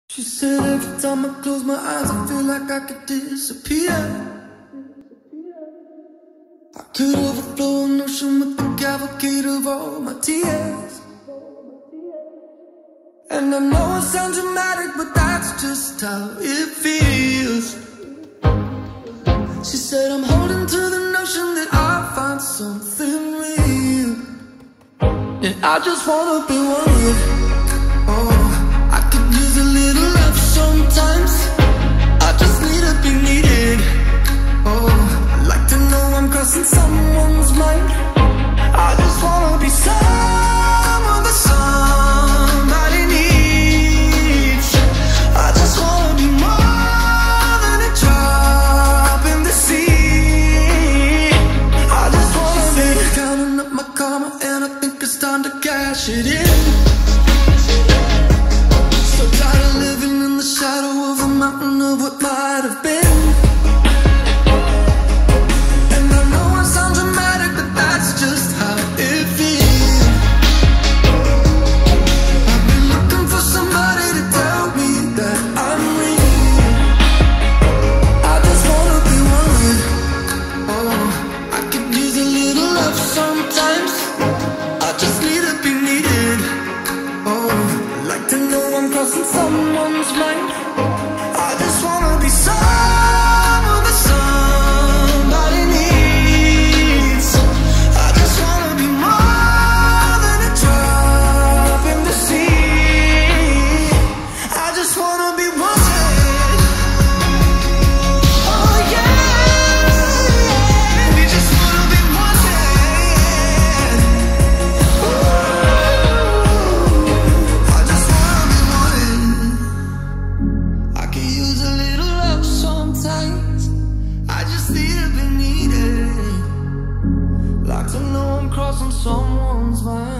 She said every time I close my eyes I feel like I could disappear. I could overflow an ocean with the cavalcade of all my tears. And I know it sounds dramatic, but that's just how it feels. She said I'm holding to the notion that I'll find something real. And I just wanna be one. Oh, I could use a little love sometimes. I just need to be needed. Oh, I'd like to know I'm crossing someone's mind. I just wanna be someone that somebody needs. I just wanna be more than a drop in the sea. I just wanna be counting up my karma, and I think it's time to cash it in. So tired of living in the shadow of a mountain of what might have been. And I know it sounds dramatic, but that's just how it feels. I've been looking for somebody to tell me that I'm real. I just wanna be one. Oh, I could use a little love sometimes. I just need to be needed. Oh, I'd like to know I'm crossing someone's mind. I just wanna be someone that somebody needs. I just wanna be more than a drop in the sea. I just wanna be wanted. Oh yeah, we just wanna be wanted. Ooh, I just wanna be wanted. I could use a little love sometimes. I just need to be needed. Like to know I'm crossing someone's mind.